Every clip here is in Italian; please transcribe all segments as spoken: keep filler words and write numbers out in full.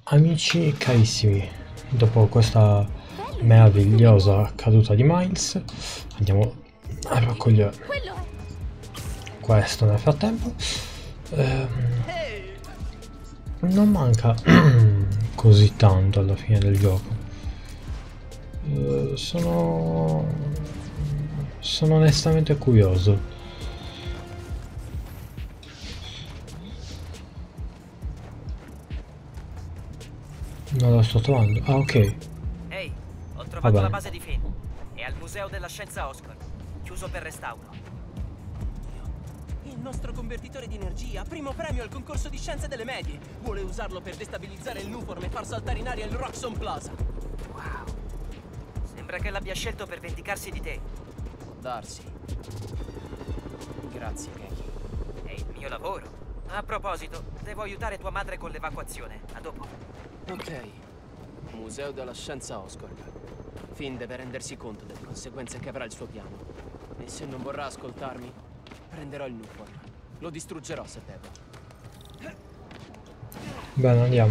Amici carissimi, dopo questa meravigliosa caduta di Miles andiamo a raccogliere questo nel frattempo. Ehm, non manca così tanto alla fine del gioco. Ehm, sono sono onestamente curioso. Non lo sto trovando. Ah, ok. Ehi, ho trovato la base di Finn. È al Museo della Scienza Oscorp, chiuso per restauro. Il nostro convertitore di energia, primo premio al concorso di scienze delle medie. Vuole usarlo per destabilizzare il Nuform e far saltare in aria il Roxxon Plaza. Wow. Sembra che l'abbia scelto per vendicarsi di te. Darsi. Grazie, Keki. È il mio lavoro. A proposito, devo aiutare tua madre con l'evacuazione. A dopo. Ok. Museo della Scienza Oscorp. Finn deve rendersi conto delle conseguenze che avrà il suo piano. E se non vorrà ascoltarmi, prenderò il Nuform. Lo distruggerò se devo. Bene, andiamo.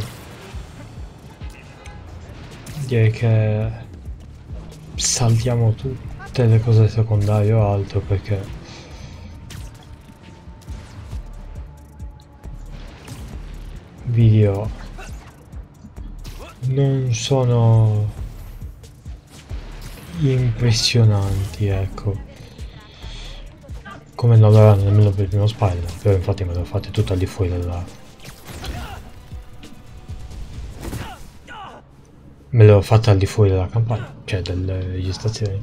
Direi che saltiamo tutte le cose secondarie o altro, perché video non sono impressionanti, ecco, come non lo erano nemmeno per il primo Spider-Man, però infatti me lo fate tutto al di fuori della me l'ho fatta al di fuori della campagna, cioè delle registrazioni.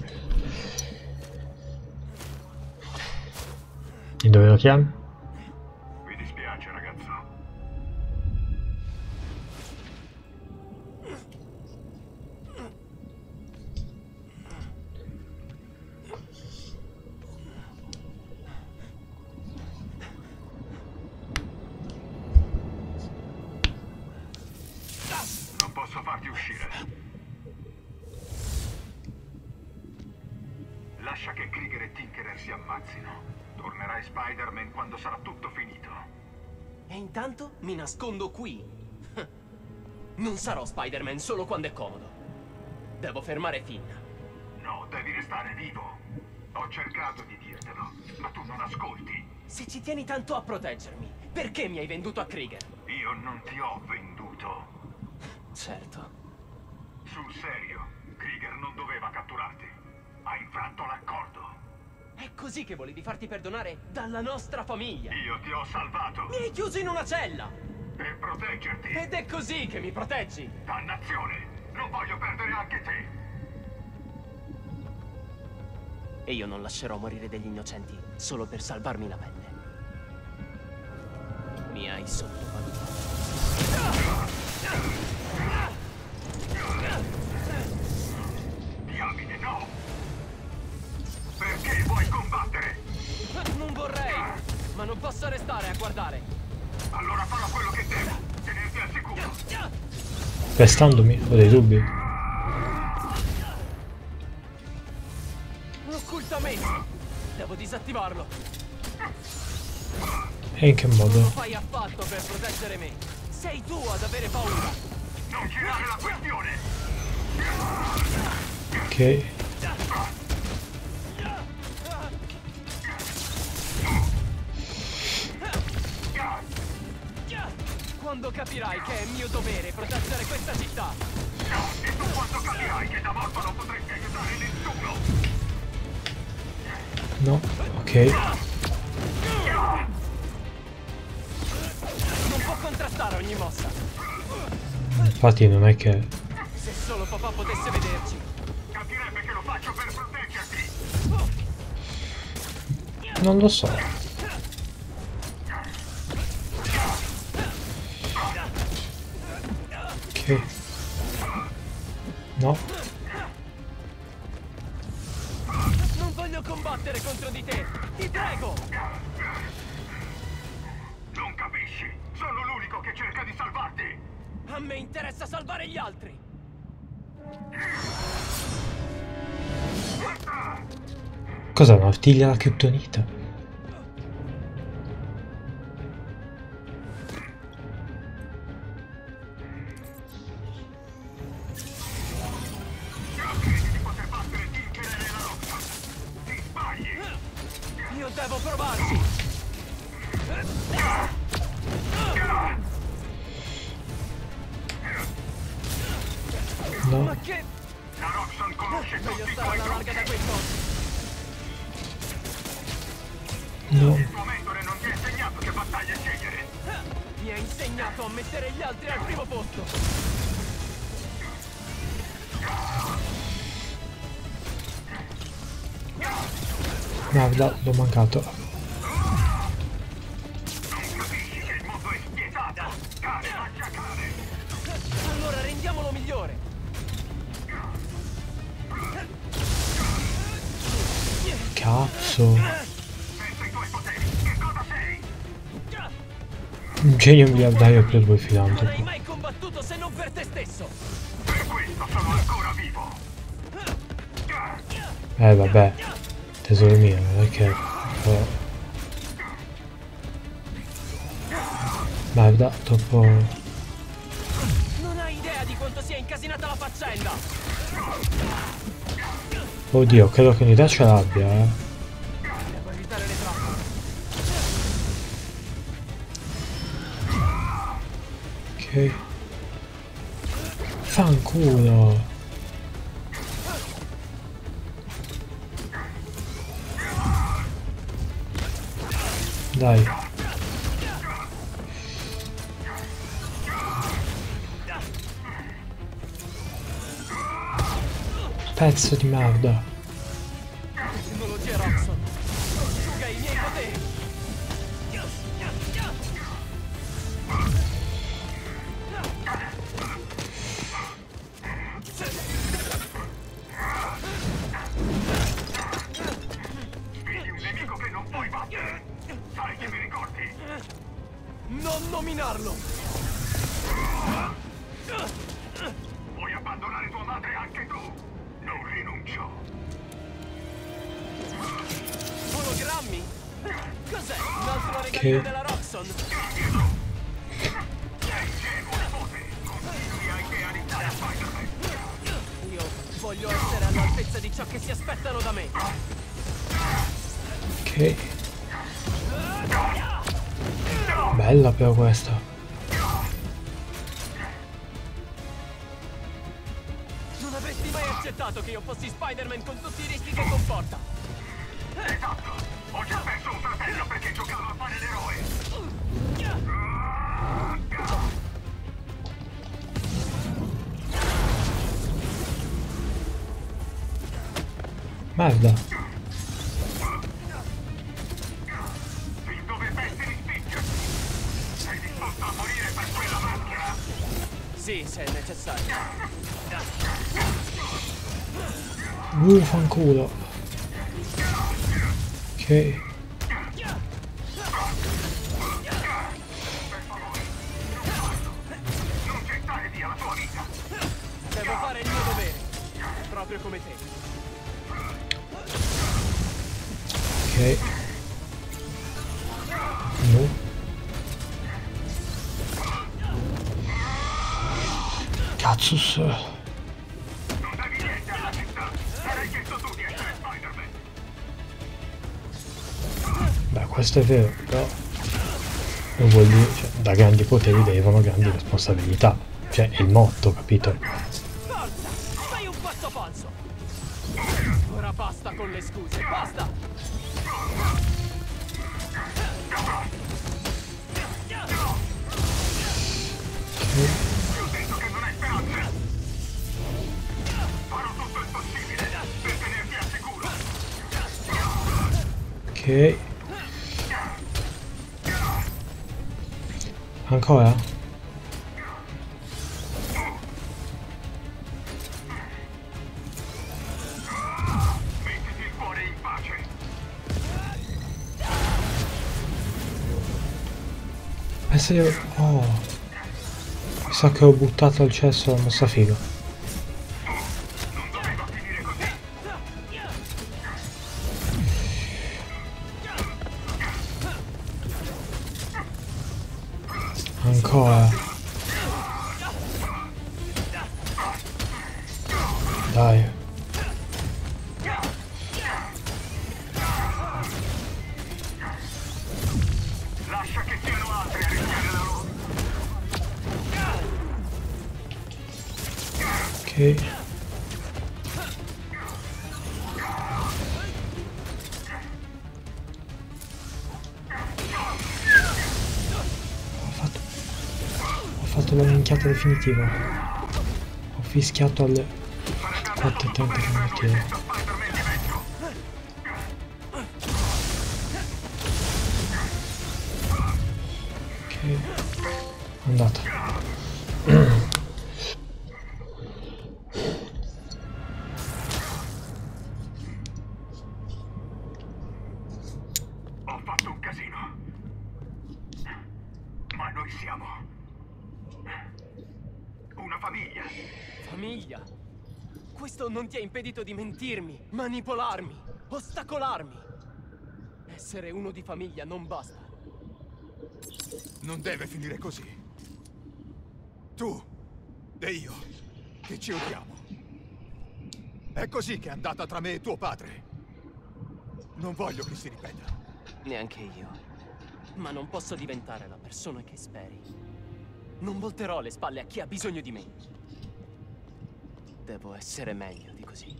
E dove lo chiami? Mi dispiace, ragazzo. Non posso farti uscire. Lascia che Krieger e Tinkerer si ammazzino. Tornerai Spider-Man quando sarà tutto finito. E intanto mi nascondo qui. Non sarò Spider-Man solo quando è comodo. Devo fermare Finn. No, devi restare vivo. Ho cercato di dirtelo, ma tu non ascolti. Se ci tieni tanto a proteggermi, perché mi hai venduto a Krieger? Io non ti ho venduto. Certo. Sul serio, Krieger non doveva catturarti. Ha infranto l'accordo. È così che volevi farti perdonare dalla nostra famiglia? Io ti ho salvato. Mi hai chiuso in una cella! Per proteggerti. Ed è così che mi proteggi! Dannazione! Non voglio perdere anche te. E io non lascerò morire degli innocenti solo per salvarmi la pelle. Mi hai sottovalutato. Diamine, no! Perché vuoi combattere? Non vorrei, ma non posso restare a guardare. Allora farò quello che devo. Tenerti al sicuro. Pestandomi? Ho dei dubbi. L'occultamento! Devo disattivarlo. E in che Non lo modo? fai affatto per proteggere me. Sei tu ad avere paura. Non girare la questione. Ok. Quando capirai che è mio dovere proteggere questa città? E tu quando capirai che da morto non potresti aiutare nessuno? No, ok. Non può contrastare ogni mossa. Infatti non è che... Se solo papà potesse vederci. Capirebbe che lo faccio per proteggerti. Non lo so. Ok. No. Non voglio combattere contro di te. Ti prego. Non capisci? Sono l'unico che cerca di salvarti. A me interessa salvare gli altri. Cos'è, una figlia da kryptonita? No. Ma che... La Roxxon conosce Voglio tutti i stare tuoi alla larga da trucchi. quei posti. No. Il tuo mentore non ti ha insegnato che battaglie scegliere. Mi ha insegnato a mettere gli altri al primo posto. Merda, l'ho mancato. Non capisci che il mondo è spietato. Cane mangia cane. Allora rendiamolo migliore. Cazzo. Senza i tuoi poteri, che cosa sei? Un genio miliardario per voi Non hai filantropo. mai combattuto se non per te stesso. Per questo sono ancora vivo. Eh vabbè. Tesoro mio, non è che... Oh. Merda, dopo... Non hai idea di quanto sia incasinata la faccenda. Oddio, credo che un'idea ce l'abbia, eh. Devo evitare le trappole. Ok. Fanculo. Dai. Pezzo di merda. Tecnologia Roxxon. Asciuga i miei poteri. Vedi un nemico che non puoi battere. Sai che mi ricordi? Non nominarlo. Vuoi abbandonare tua madre anche tu? Non rinuncio. Ologrammi? Cos'è? Un altro regalino Che- della Roxxon? Sei ingenuo, nipote. Continui a idealizzare Spider-Man. Io voglio essere all'altezza di ciò che si aspettano da me. Ok. Bella però questa. Non avresti mai accettato che io fossi Spider-Man con tutti i rischi che comporta. Esatto. Ho già perso un fratello perché giocavo a fare l'eroe. Merda. Fin dove pensi di spingere? Sei disposto a morire per quella maschera? Sì, se è necessario. Uh, fanculo. Ok. Non gettare via la tua vita. Devo fare il mio dovere. Proprio come te. Ok. No. Cazzus. Non devi niente alla città. Sarei chiesto tu di essere Spider-Man. Beh, questo è vero, però... Non vuol dire... Cioè, da grandi poteri derivano grandi responsabilità. Cioè, è il motto, capito? Forza! Fai un passo falso! Ora basta con le scuse, basta! Ti ho detto che non hai speranze. Farò tutto il possibile per tenerti al sicuro. Ok. Ancora? Mettiti il cuore in pace. Pensa io... Oh. Mi sa che ho buttato al cesso la mossa figa. Non doveva finire così. Ancora. Dai. Lascia che siano altri a rischiare la loro. Ok. Ok. Ho fatto... Ho fatto la minchiata definitiva. Ho fischiato alle quattro e trenta che non chiedo. Andata. Ho fatto un casino. Ma noi siamo una famiglia. Famiglia? Questo non ti ha impedito di mentirmi, manipolarmi, ostacolarmi. Essere uno di famiglia non basta. Non deve finire così. Tu e io, che ci odiamo. È così che è andata tra me e tuo padre. Non voglio che si ripeta. Neanche io. Ma non posso diventare la persona che speri. Non volterò le spalle a chi ha bisogno di me. Devo essere meglio di così.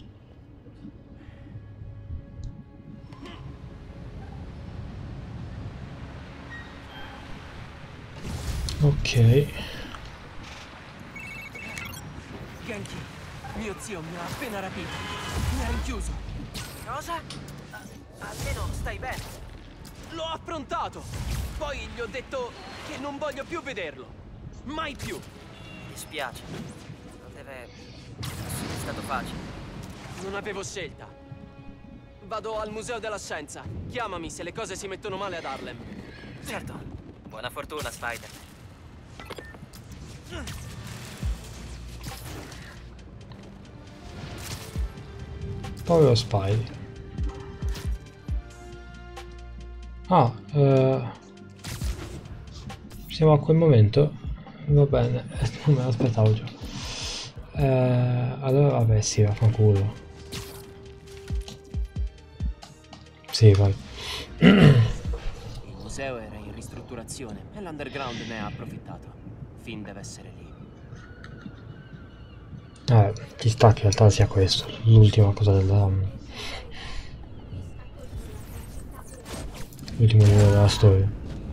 Ok. Genki, mio zio mi ha appena rapito. Mi ha rinchiuso. Cosa? A- almeno stai bene. L'ho affrontato. Poi gli ho detto che non voglio più vederlo. Mai più. Mi dispiace. Non deve essere stato facile. Non avevo scelta. Vado al Museo della Scienza. Chiamami se le cose si mettono male ad Harlem. Certo. Buona fortuna, Spider. Povero Spidey. Ah, eh, siamo a quel momento. Va bene, non me l'aspettavo già. Eh, allora vabbè, sì, vaffanculo. Sì, vai. Il museo era in ristrutturazione e l'underground ne ha approfittato. Finn deve essere lì. Eh, ci sta che in realtà sia questo, l'ultima cosa della... l'ultimo livello della storia.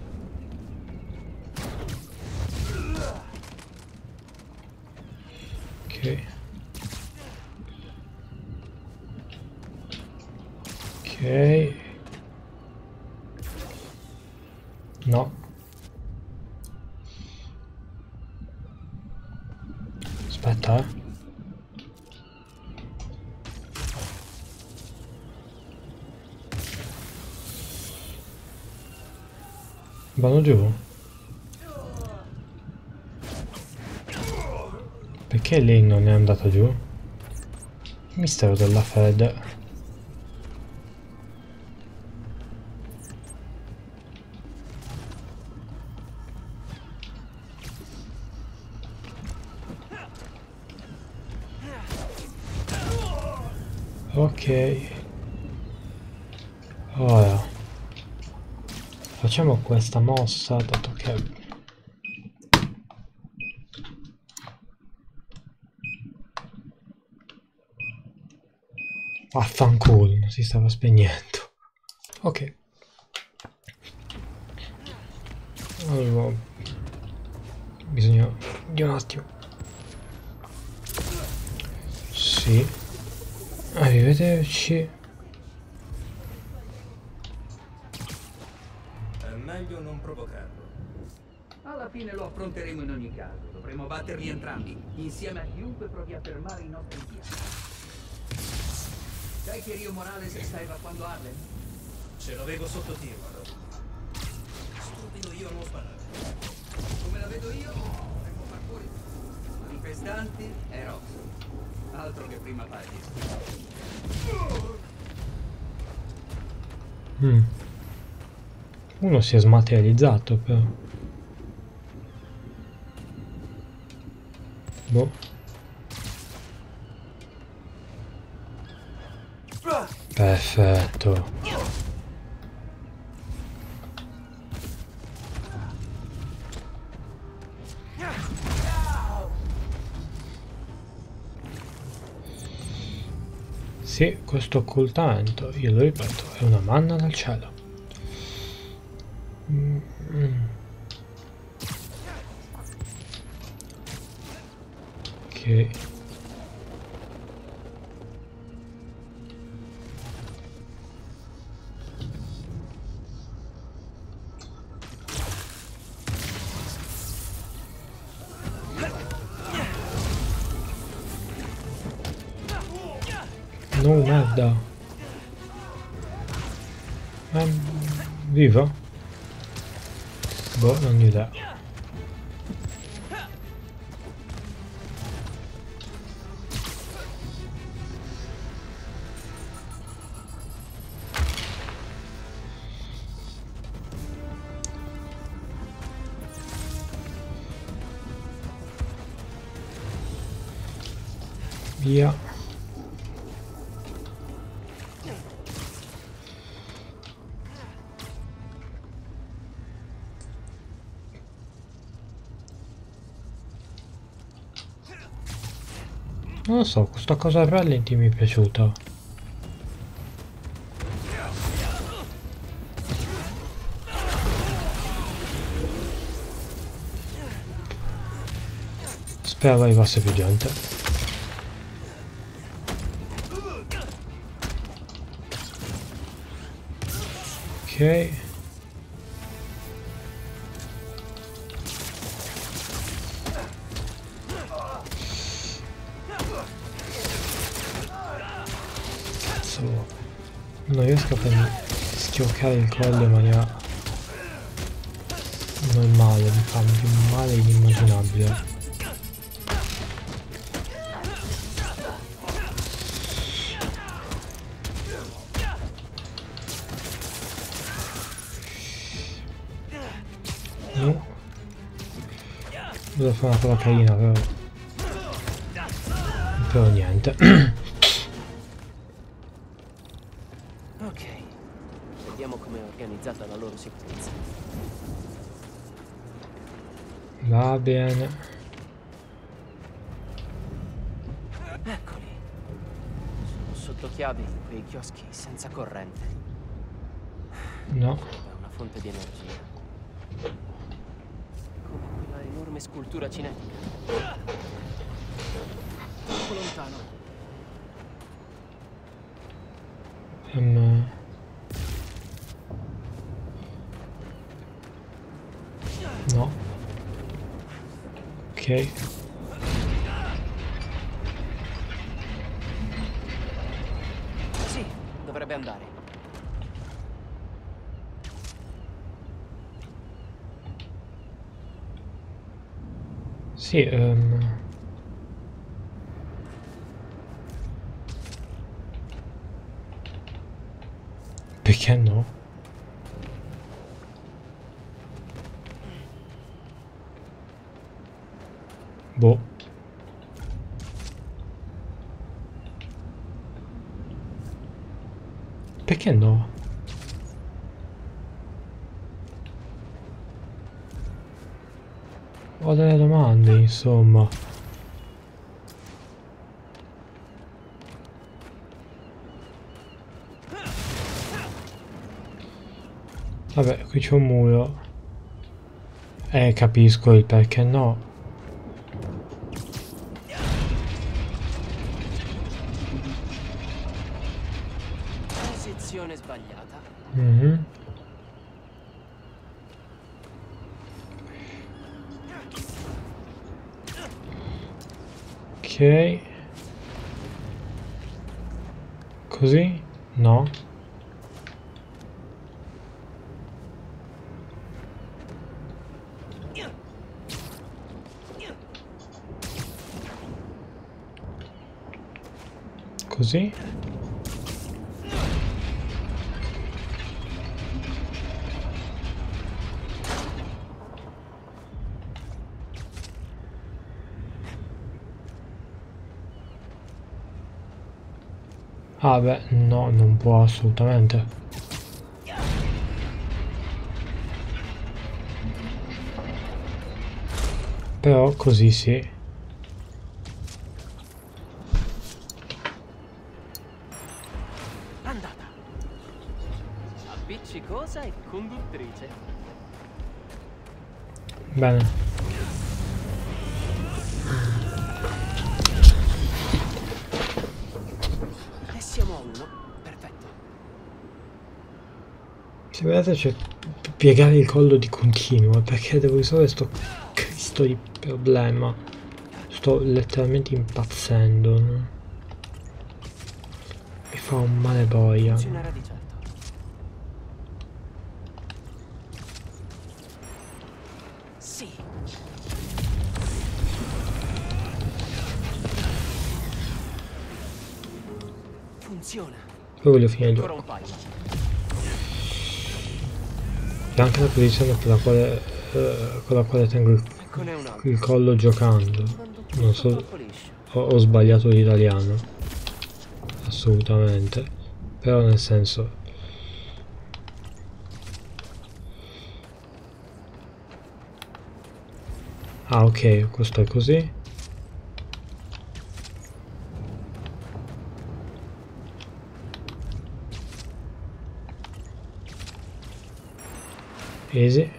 Ok. Ok. No. Aspetta, eh. Vanno giù? Perché lei non è andata giù? Mistero della Fed. Ok. Ora facciamo questa mossa, dato che vaffanculo, non si stava spegnendo. Ok. Allora, bisogna di un attimo. Sì. Arrivederci. È meglio non provocarlo. Alla fine lo affronteremo in ogni caso. Dovremo batterli entrambi, insieme a chiunque provi a fermare i nostri piani. Sai che Rio Morales sta evacuando Harlem? Ce lo vedo sotto tiro, allora. Stupido io non sparare. Come la vedo io, dovremmo far fuori manifestanti e Roxy. Altro che prima pagina. Mm. Uno si è smaterializzato però. Boh. Perfetto. Sì, questo occultamento, io lo ripeto, è una manna dal cielo. Mm. Ok. No, merda. È vivo? Boh, non ho idea. Via. Non lo so, questa cosa al rallenti mi è piaciuta. Spero arrivasse più gente. Ok. Non riesco a schioccare il collo in maniera normale, mi fa più male inimmaginabile. No. Devo fare una cosa carina, però però niente. Organizzata la loro sicurezza. Va bene. Eccoli. Sono sotto chiave in quei chioschi senza corrente. No. È una fonte di energia. Come quella enorme scultura cinetica. Troppo lontano. Um, No. Ok. Sì, dovrebbe andare. Sì, um... perché no? Boh. Perché no? Ho delle domande, insomma. Vabbè, qui c'è un muro. Eh, capisco il perché no. Posizione sbagliata. Mm-hmm. Ok. Così? No. Così? Ah beh, no, non può assolutamente. Però così sì. Bene. E siamo a uno. Perfetto. Se vedete c'è piegare il collo di continuo perché devo risolvere sto cristo di problema. Sto letteralmente impazzendo, no? Mi fa un male boia. Funzionerà di certo. Sì. Funziona. Poi voglio finire il Ancora gioco. un paio. C'è anche la posizione per la quale, eh, con la quale tengo il, Eccone un altro. il collo giocando. Non so, Troppo liscio. ho, ho sbagliato l'italiano. Assolutamente. Però nel senso... Ah ok, questo è così. Easy.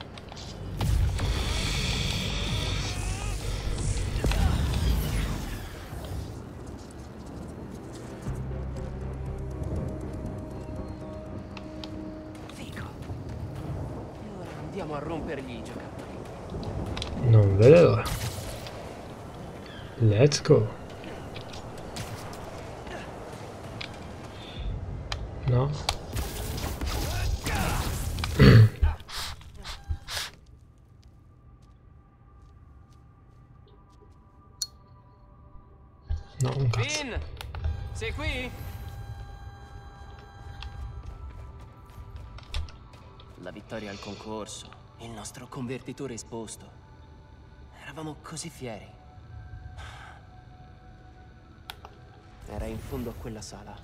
Fico. E ora andiamo a rompergli i giocattoli. Non vedo l'ora. Let's go. No. No, un cazzo. Finn! Sei qui? La vittoria al concorso, il nostro convertitore esposto. Eravamo così fieri. Era in fondo a quella sala.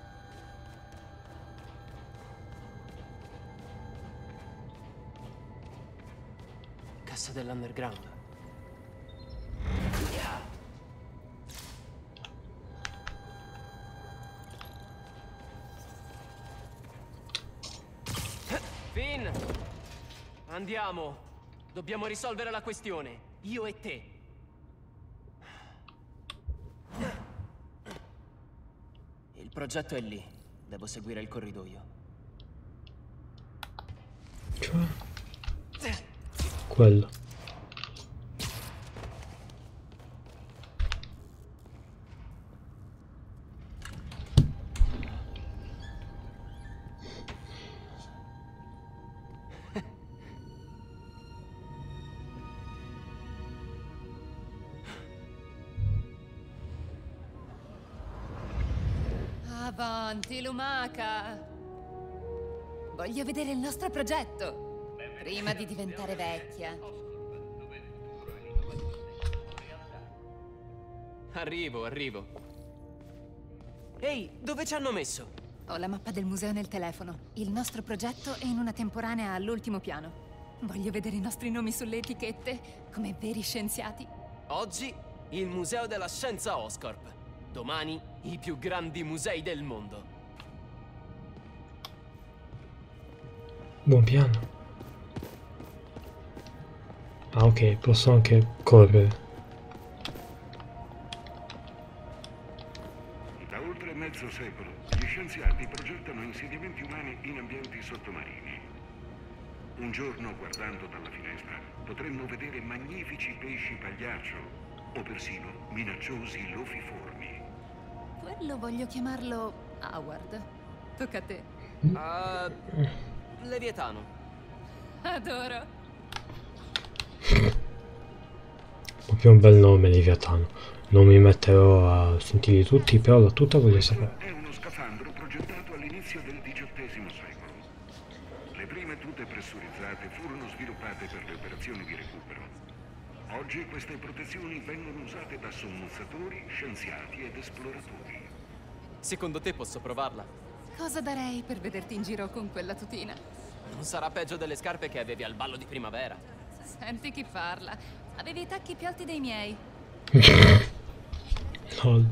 Cassa dell'underground. Finn! Andiamo! Dobbiamo risolvere la questione, io e te. Il progetto è lì. Devo seguire il corridoio. Cioè? Quello. Avanti, lumaca! Voglio vedere il nostro progetto, prima di diventare vecchia. Arrivo, arrivo. Ehi, dove ci hanno messo? Ho la mappa del museo nel telefono. Il nostro progetto è in una temporanea all'ultimo piano. Voglio vedere i nostri nomi sulle etichette, come veri scienziati. Oggi, il Museo della Scienza Oscorp. Domani, i più grandi musei del mondo. Buon piano. Ah ok, posso anche correre. Da oltre mezzo secolo, gli scienziati progettano insediamenti umani in ambienti sottomarini. Un giorno, guardando dalla finestra, potremmo vedere magnifici pesci pagliaccio o persino minacciosi lofiformi. Quello voglio chiamarlo Howard. Tocca a te. Uh, Leviatano. Adoro. Ho più un bel nome, Leviatano. Non mi metterò a sentirli tutti, però la tutta voglio sapere. È uno scafandro progettato all'inizio del diciottesimo secolo. Le prime tute pressurizzate furono sviluppate per le operazioni di recupero. Oggi queste protezioni vengono usate da sommozzatori, scienziati ed esploratori. Secondo te posso provarla? Cosa darei per vederti in giro con quella tutina? Non sarà peggio delle scarpe che avevi al ballo di primavera. Senti chi parla. Avevi i tacchi più alti dei miei. Lol.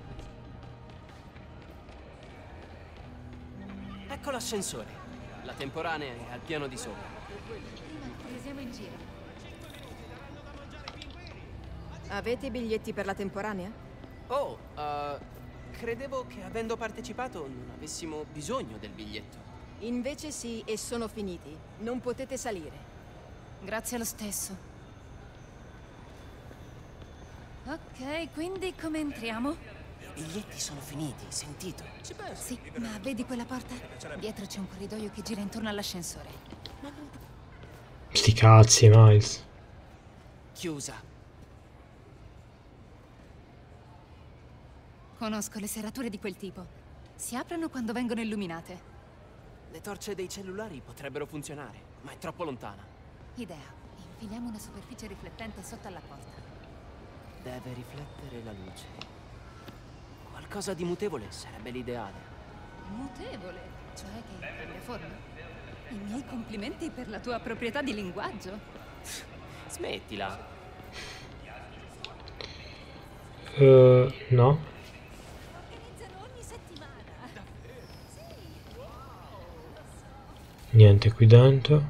Ecco l'ascensore. La temporanea è al piano di sopra. Prima, risiamo in giro. Avete i biglietti per la temporanea? Oh, uh, credevo che avendo partecipato non avessimo bisogno del biglietto. Invece sì, e sono finiti. Non potete salire. Grazie lo stesso. Ok, quindi come entriamo? I biglietti sono finiti, sentito? Ci penso. Sì, ma vedi quella porta? Dietro c'è un corridoio che gira intorno all'ascensore. Sti cazzi, Miles. Chiusa. Conosco le serrature di quel tipo. Si aprono quando vengono illuminate. Le torce dei cellulari potrebbero funzionare, ma è troppo lontana. Idea. Infiliamo una superficie riflettente sotto alla porta. Deve riflettere la luce. Qualcosa di mutevole sarebbe l'ideale. Mutevole? Cioè che cambia forma? I miei complimenti per la tua proprietà di linguaggio. Smettila. Uh, no. Niente qui dentro.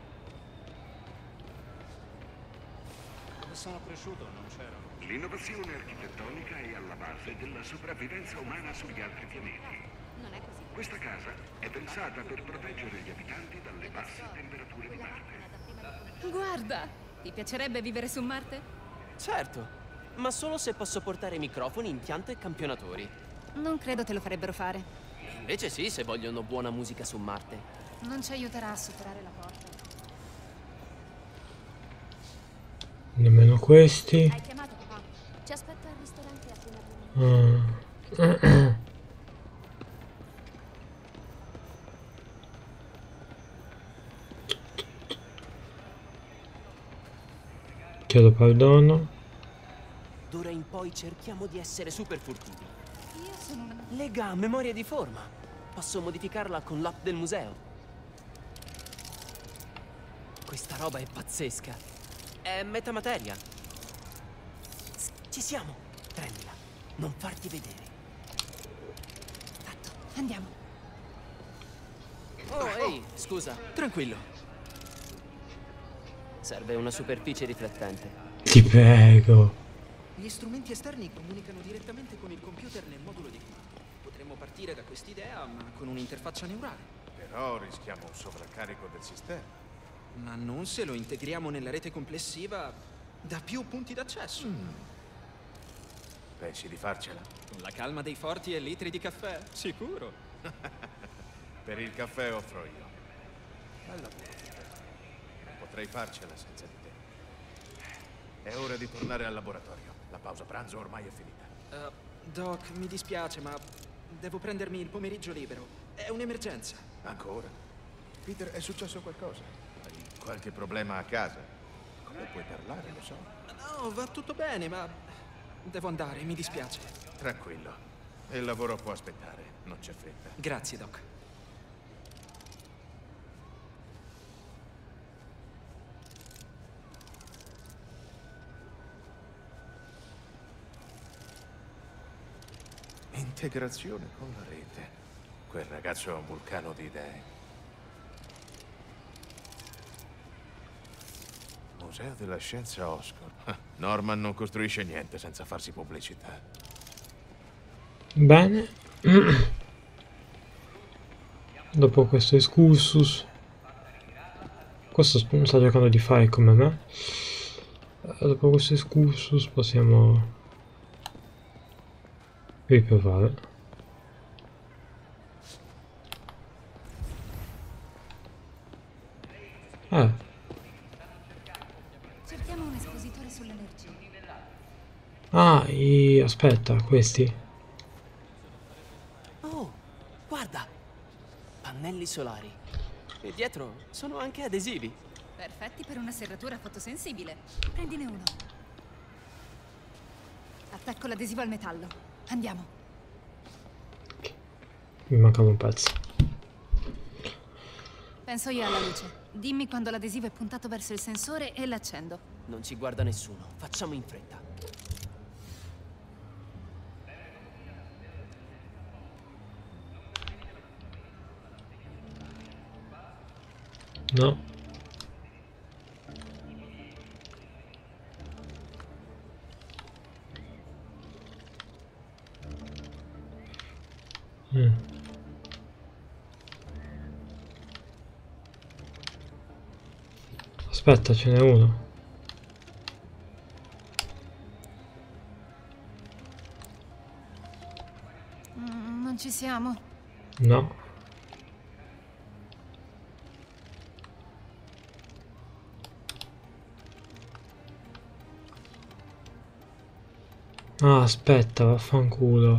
Sono cresciuto, non c'ero. L'innovazione architettonica è alla base della sopravvivenza umana sugli altri pianeti. Questa casa è pensata per proteggere gli abitanti dalle basse temperature di Marte. Guarda, ti piacerebbe vivere su Marte? Certo, ma solo se posso portare microfoni, impianto e campionatori. Non credo te lo farebbero fare. Invece sì, se vogliono buona musica su Marte. Non ci aiuterà a superare la porta. Nemmeno questi. Hai chiamato papà? Ci aspetto al ristorante appena finito. Uh. Chiedo perdono. D'ora in poi cerchiamo di essere super furtivi. Io sono una... Lega, memoria di forma. Posso modificarla con l'app del museo. Questa roba è pazzesca. È metamateria. Ci siamo. Prendila. Non farti vedere. Fatto. Andiamo. Oh, ehi, scusa. Tranquillo. Serve una superficie riflettente. Ti prego. Gli strumenti esterni comunicano direttamente con il computer nel modulo di comando. Potremmo partire da quest'idea, ma con un'interfaccia neurale. Però rischiamo un sovraccarico del sistema. Ma non se lo integriamo nella rete complessiva da più punti d'accesso. Mm. Pensi di farcela? Con la calma dei forti e litri di caffè, sicuro. Per il caffè offro io. Bella buona. Potrei farcela senza di te. È ora di tornare al laboratorio. La pausa pranzo ormai è finita. Uh, Doc, mi dispiace, ma devo prendermi il pomeriggio libero. È un'emergenza. Ancora? Peter, è successo qualcosa? Hai qualche problema a casa? Come puoi parlare, lo so? No, va tutto bene, ma devo andare, mi dispiace. Tranquillo. Il lavoro può aspettare, non c'è fretta. Grazie, Doc. Integrazione con la rete. Quel ragazzo è un vulcano di idee. Museo della Scienza Oscorp. Norman non costruisce niente senza farsi pubblicità. Bene. Dopo questo excursus, questo sta cercando di fare come me. Dopo questo excursus possiamo riprovare. Eh. Cerchiamo un espositore sull'energia. Ah, i... aspetta, questi. Oh, guarda! Pannelli solari. E dietro sono anche adesivi. Perfetti per una serratura fotosensibile. Prendine uno. Attacco l'adesivo al metallo. Andiamo. Mi mancava un pezzo. Penso io alla luce. Dimmi quando l'adesivo è puntato verso il sensore e l'accendo. Non ci guarda nessuno. Facciamo in fretta. No. Mm. Aspetta, ce n'è uno. Mm, non ci siamo. No. Ah, aspetta, vaffanculo.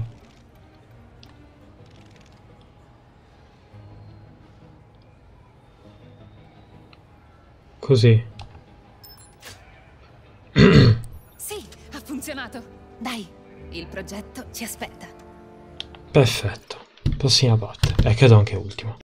Così. Sì, ha funzionato. Dai, il progetto ci aspetta. Perfetto. Prossima parte. E credo anche ultima.